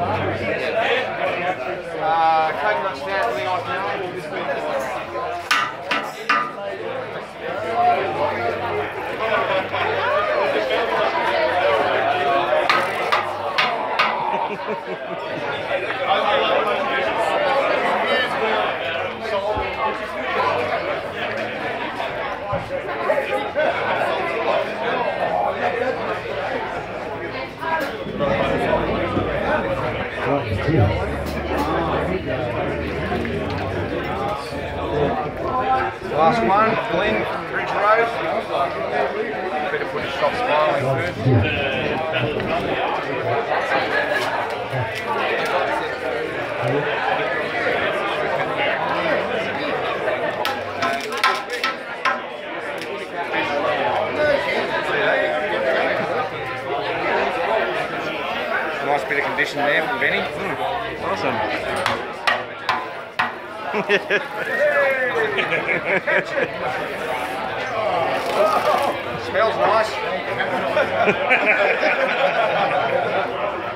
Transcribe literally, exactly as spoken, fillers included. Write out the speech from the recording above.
Uh, coconut stout with the I P A. Last one, Glen, Ridge Road. Better put a soft smiling first. Nice bit of condition there from Benny. Mm, awesome. Smells nice.